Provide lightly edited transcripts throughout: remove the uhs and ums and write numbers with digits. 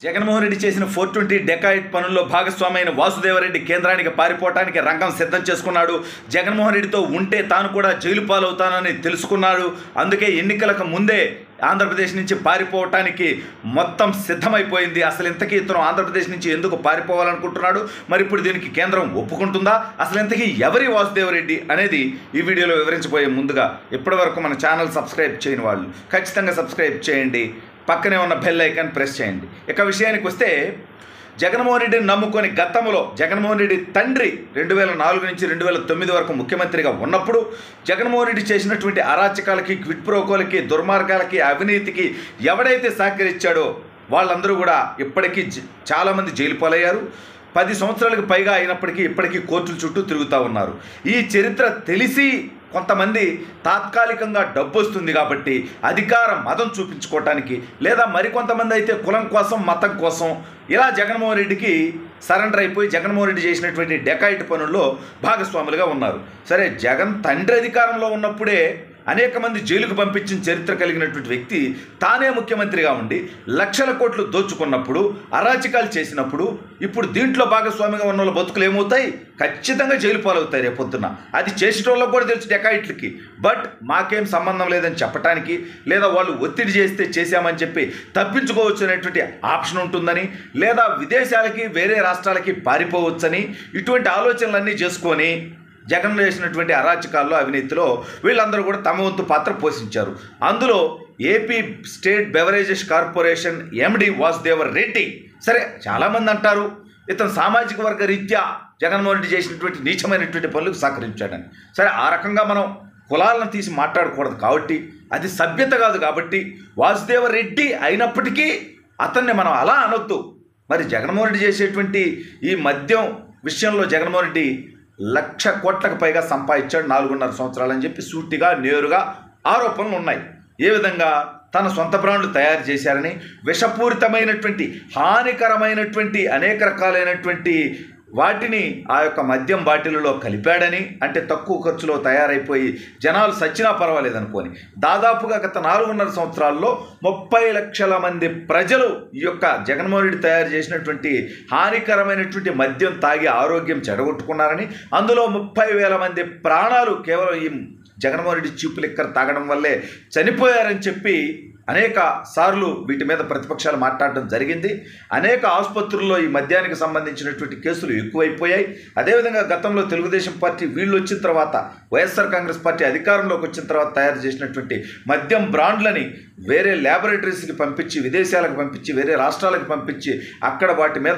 జగన్మోహన్ రెడ్డి చేసిన 420 డెకాయిడ్ పనుల్లో భాగస్వామైన వాసుదేవరెడ్డి కేంద్రానికి పారిపోవటానికి రంగం సిద్ధం చేసుకున్నాడు. జగన్మోహన్ రెడ్డితో ఉంటే తాను కూడా జైలు పాలవుతానని తెలుసుకున్నాడు. అందుకే ఎన్నికలకు ముందే ఆంధ్రప్రదేశ్ నుంచి పారిపోవటానికి మొత్తం సిద్ధమైపోయింది. అసలు ఇంతకీ ఇతను ఆంధ్రప్రదేశ్ నుంచి ఎందుకు పారిపోవాలనుకుంటున్నాడు, మరి ఇప్పుడు దీనికి కేంద్రం ఒప్పుకుంటుందా, అసలు ఇంతకీ ఎవరి వాసుదేవరెడ్డి అనేది ఈ వీడియోలో వివరించబోయే ముందుగా ఇప్పటివరకు మన ఛానల్ సబ్స్క్రైబ్ చేయని వాళ్ళు ఖచ్చితంగా సబ్స్క్రైబ్ చేయండి, పక్కనే ఉన్న బెల్ ఐకాన్ ప్రెస్ చేయండి. ఇక విషయానికి వస్తే, జగన్మోహన్ రెడ్డిని నమ్ముకొని గతంలో జగన్మోహన్ రెడ్డి తండ్రి 2004 నుంచి 2009 వరకు ముఖ్యమంత్రిగా ఉన్నప్పుడు జగన్మోహన్ రెడ్డి చేసినటువంటి అరాచకాలకి, క్విట్ ప్రోకోలకి, దుర్మార్గాలకి, అవినీతికి ఎవడైతే సహకరించాడో వాళ్ళందరూ కూడా ఇప్పటికీ చాలామంది జైలు పాలయ్యారు. 10 సంవత్సరాలకు పైగా అయినప్పటికీ ఇప్పటికీ కోర్టుల చుట్టూ తిరుగుతూ ఉన్నారు. ఈ చరిత్ర తెలిసి కొంతమంది తాత్కాలికంగా డబ్బు వస్తుంది కాబట్టి అధికార మదం చూపించుకోవటానికి, లేదా మరికొంతమంది అయితే కులం కోసం, మతం కోసం ఇలా జగన్మోహన్ రెడ్డికి సరెండర్ అయిపోయి జగన్మోహన్ రెడ్డి చేసినటువంటి డెకాయిట్ పనుల్లో భాగస్వాములుగా ఉన్నారు. సరే, జగన్ తండ్రి అధికారంలో ఉన్నప్పుడే అనేక మంది జైలుకు పంపించిన చరిత్ర కలిగినటువంటి వ్యక్తి తానే ముఖ్యమంత్రిగా ఉండి లక్షల కోట్లు దోచుకున్నప్పుడు, అరాచకాలు చేసినప్పుడు ఇప్పుడు దీంట్లో భాగస్వామిగా ఉన్న వాళ్ళ బతుకులు ఏమవుతాయి? ఖచ్చితంగా జైలు పాలవుతాయి రేపొద్దున. అది చేసేటోళ్ళకి కూడా తెలుసు డెకాయిట్లకి. బట్ మాకేం సంబంధం లేదని చెప్పడానికి, లేదా వాళ్ళు ఒత్తిడి చేస్తే చేశామని చెప్పి తప్పించుకోవచ్చు అనేటువంటి ఆప్షన్ ఉంటుందని, లేదా విదేశాలకి, వేరే రాష్ట్రాలకి పారిపోవచ్చని, ఇటువంటి ఆలోచనలన్నీ చేసుకొని జగన్ చేసినటువంటి అరాచకాల్లో, అవినీతిలో వీళ్ళందరూ కూడా తమ వంతు పాత్ర పోషించారు. అందులో AP state beverages corporation MD Vasudevar Reddy. సరే, చాలామంది అంటారు ఇతను సామాజిక వర్గ రీత్యా జగన్మోహన్ రెడ్డి చేసినటువంటి నీచమైనటువంటి పనులకు సహకరించాడని. సరే, ఆ రకంగా మనం కులాలను తీసి మాట్లాడకూడదు కాబట్టి, అది సభ్యత కాదు కాబట్టి, వాసుదేవర్ రెడ్డి అయినప్పటికీ అతన్ని మనం అలా అనొద్దు. మరి జగన్మోహన్ రెడ్డి చేసేటువంటి ఈ మద్యం విషయంలో జగన్మోహన్ రెడ్డి 1,00,000 కోట్లకు పైగా సంపాదించాడు 4.5 సంవత్సరాలని చెప్పి సూటిగా నేరుగా ఆరోపణలు ఉన్నాయి. ఏ విధంగా? తన సొంత బ్రాండ్లు తయారు చేశారని, విషపూరితమైనటువంటి, హానికరమైనటువంటి అనేక రకాలైనటువంటి వాటిని ఆ యొక్క మద్యం బాటిల్లో కలిపాడని, అంటే తక్కువ ఖర్చులో తయారైపోయి జనాలు సచ్చినా పర్వాలేదనుకోని దాదాపుగా గత 4.5 సంవత్సరాల్లో 30 లక్షల మంది ప్రజలు ఈ యొక్క జగన్మోహన్ రెడ్డి తయారు చేసినటువంటి హానికరమైనటువంటి మద్యం తాగి ఆరోగ్యం చెడగొట్టుకున్నారని, అందులో 30,000 మంది ప్రాణాలు కేవలం ఈ జగన్మోహన్ రెడ్డి చీప్ లిక్కర్ తాగడం వల్లే చనిపోయారని చెప్పి అనేక సార్లు వీటి మీద ప్రతిపక్షాలు మాట్లాడడం జరిగింది. అనేక ఆసుపత్రుల్లో ఈ మద్యానికి సంబంధించినటువంటి కేసులు ఎక్కువైపోయాయి. అదేవిధంగా గతంలో తెలుగుదేశం పార్టీ వీళ్ళు వచ్చిన తర్వాత, వైఎస్ఆర్ కాంగ్రెస్ పార్టీ అధికారంలోకి వచ్చిన తర్వాత తయారు చేసినటువంటి మద్యం బ్రాండ్లని వేరే ల్యాబొరేటరీస్కి పంపించి, విదేశాలకు పంపించి, వేరే రాష్ట్రాలకు పంపించి అక్కడ వాటి మీద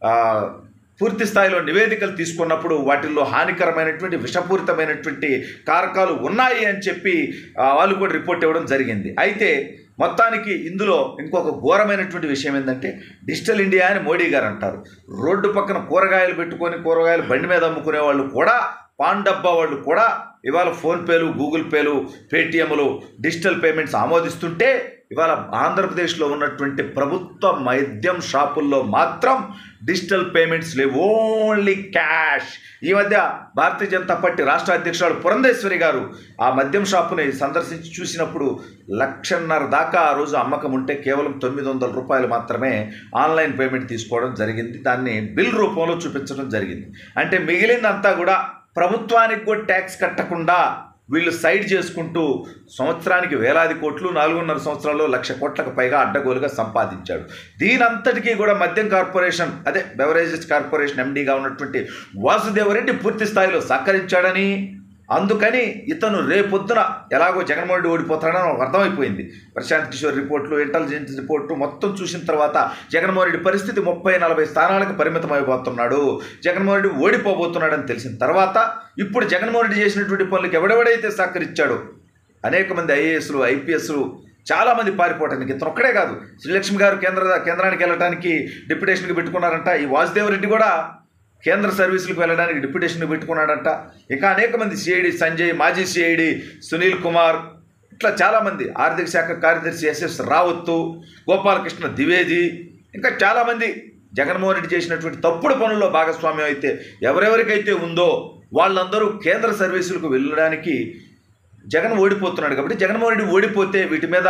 పూర్తి స్థాయిలో నివేదికలు తీసుకున్నప్పుడు వాటిల్లో హానికరమైనటువంటి, విషపూరితమైనటువంటి కారకాలు ఉన్నాయి అని చెప్పి వాళ్ళు కూడా రిపోర్ట్ ఇవ్వడం జరిగింది. అయితే మొత్తానికి ఇందులో ఇంకొక ఘోరమైనటువంటి విషయం ఏంటంటే, డిజిటల్ ఇండియా అని మోడీ గారు అంటారు. రోడ్డు పక్కన కూరగాయలు పెట్టుకొని కూరగాయలు బండి మీద అమ్ముకునే వాళ్ళు కూడా, పాన్ డబ్బా వాళ్ళు కూడా ఇవాళ ఫోన్పేలు, గూగుల్ పేలు, పేటిఎంలు, డిజిటల్ పేమెంట్స్ ఆమోదిస్తుంటే, ఇవాళ ఆంధ్రప్రదేశ్లో ఉన్నటువంటి ప్రభుత్వ మద్యం షాపుల్లో మాత్రం డిజిటల్ పేమెంట్స్ లేవు, ఓన్లీ క్యాష్. ఈ మధ్య భారతీయ జనతా పార్టీ రాష్ట్ర అధ్యక్షురాలు పురంధేశ్వరి గారు ఆ మద్యం షాపుని సందర్శించి చూసినప్పుడు 1,50,000 దాకా ఆ రోజు అమ్మకం ఉంటే కేవలం 900 రూపాయలు మాత్రమే ఆన్లైన్ పేమెంట్ తీసుకోవడం జరిగింది. దాన్ని బిల్ రూపంలో చూపించడం జరిగింది. అంటే మిగిలిందంతా కూడా ప్రభుత్వానికి కూడా ట్యాక్స్ కట్టకుండా వీళ్ళు సైడ్ చేసుకుంటూ సంవత్సరానికి వేలాది కోట్లు, 4.5 సంవత్సరాల్లో 1,00,000 కోట్లకు పైగా అడ్డగోలుగా సంపాదించాడు. దీనంతటికీ కూడా మద్యం కార్పొరేషన్, అదే బెవరేజెస్ కార్పొరేషన్ ఎండీగా ఉన్నటువంటి వాసుదేవరెడ్డి పూర్తి స్థాయిలో సహకరించాడని, అందుకని ఇతను రేపొద్దున ఎలాగో జగన్మోహన్ రెడ్డి ఓడిపోతాడని నాకు అర్థమైపోయింది. ప్రశాంత్ కిషోర్ రిపోర్ట్లు, ఇంటెలిజెన్స్ రిపోర్టు మొత్తం చూసిన తర్వాత జగన్మోహన్ రెడ్డి పరిస్థితి 30-40 స్థానాలకు పరిమితం అయిపోతున్నాడు, జగన్మోహన్ రెడ్డి ఓడిపోబోతున్నాడని తెలిసిన తర్వాత ఇప్పుడు జగన్మోహన్ రెడ్డి చేసినటువంటి పనులకు ఎవడెవడైతే సహకరించాడో అనేక మంది ఐఏఎస్లు, ఐపీఎస్లు చాలామంది పారిపోవడానికి, ఇతను ఒక్కడే కాదు, శ్రీలక్ష్మి గారు కేంద్రానికి వెళ్ళడానికి డిప్యుటేషన్కి పెట్టుకున్నారంట. ఈ వాసుదేవరెడ్డి కూడా కేంద్ర సర్వీసులకు వెళ్ళడానికి డిప్యుటేషన్ పెట్టుకున్నాడంట. ఇంకా అనేక మంది సిఐడి సంజయ్, మాజీ సిఐడి సునీల్ కుమార్, ఇట్లా చాలామంది, ఆర్థిక శాఖ కార్యదర్శి ఎస్ఎస్ రావత్తు, గోపాలకృష్ణ ద్వివేది, ఇంకా చాలామంది జగన్మోహన్ రెడ్డి చేసినటువంటి తప్పుడు పనుల్లో భాగస్వామ్యం అయితే ఎవరెవరికైతే ఉందో వాళ్ళందరూ కేంద్ర సర్వీసులకు వెళ్ళడానికి జగన్ ఓడిపోతున్నాడు కాబట్టి, జగన్మోహన్ రెడ్డి ఓడిపోతే వీటి మీద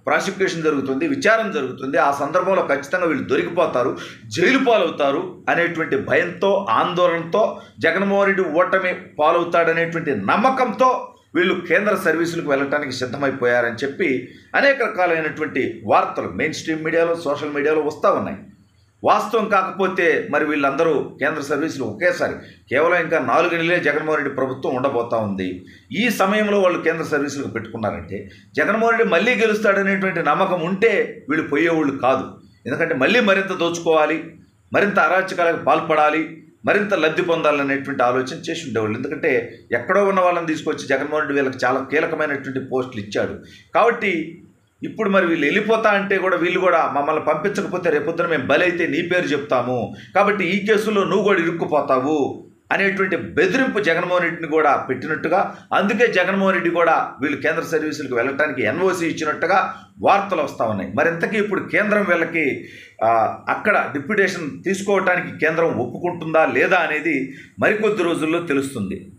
ప్రాసిక్యూషన్ జరుగుతుంది, విచారణ జరుగుతుంది. ఆ సందర్భంలో ఖచ్చితంగా వీళ్ళు దొరికిపోతారు, జైలు పాలవుతారు అనేటువంటి భయంతో, ఆందోళనతో, జగన్మోహన్ రెడ్డి ఓటమి పాలవుతాడనేటువంటి నమ్మకంతో వీళ్ళు కేంద్ర సర్వీసులకు వెళ్ళటానికి సిద్ధమైపోయారని చెప్పి అనేక రకాలైనటువంటి వార్తలు మెయిన్ స్ట్రీమ్ మీడియాలో, సోషల్ మీడియాలో వస్తూ ఉన్నాయి. వాస్తవం కాకపోతే మరి వీళ్ళందరూ కేంద్ర సర్వీసులు ఒకేసారి కేవలం ఇంకా 4 నెలలే జగన్మోహన్ రెడ్డి ప్రభుత్వం ఉండబోతా ఉంది. ఈ సమయంలో వాళ్ళు కేంద్ర సర్వీసులకు పెట్టుకున్నారంటే జగన్మోహన్ రెడ్డి మళ్ళీ గెలుస్తాడనేటువంటి నమ్మకం ఉంటే వీళ్ళు పోయేవాళ్ళు కాదు. ఎందుకంటే మళ్ళీ మరింత దోచుకోవాలి, మరింత అరాచకాలకు పాల్పడాలి, మరింత లబ్ధి పొందాలనేటువంటి ఆలోచన చేసి ఉండేవాళ్ళు. ఎందుకంటే ఎక్కడో ఉన్న వాళ్ళని తీసుకొచ్చి జగన్మోహన్ రెడ్డి వీళ్ళకి చాలా కీలకమైనటువంటి పోస్టులు ఇచ్చాడు. కాబట్టి ఇప్పుడు మరి వీళ్ళు వెళ్ళిపోతా అంటే కూడా వీళ్ళు కూడా మమ్మల్ని పంపించకపోతే రేపొద్దున మేము బలైతే నీ పేరు చెప్తాము, కాబట్టి ఈ కేసులో నువ్వు కూడా ఇరుక్కుపోతావు అనేటువంటి బెదిరింపు జగన్మోహన్ రెడ్డిని కూడా పెట్టినట్టుగా, అందుకే జగన్మోహన్ రెడ్డి కూడా వీళ్ళు కేంద్ర సర్వీసులకు వెళ్ళటానికి ఎన్ఓసి ఇచ్చినట్టుగా వార్తలు వస్తూ ఉన్నాయి. మరింతకీ ఇప్పుడు కేంద్రం వీళ్ళకి అక్కడ డిప్యూటేషన్ తీసుకోవటానికి కేంద్రం ఒప్పుకుంటుందా లేదా అనేది మరికొద్ది రోజుల్లో తెలుస్తుంది.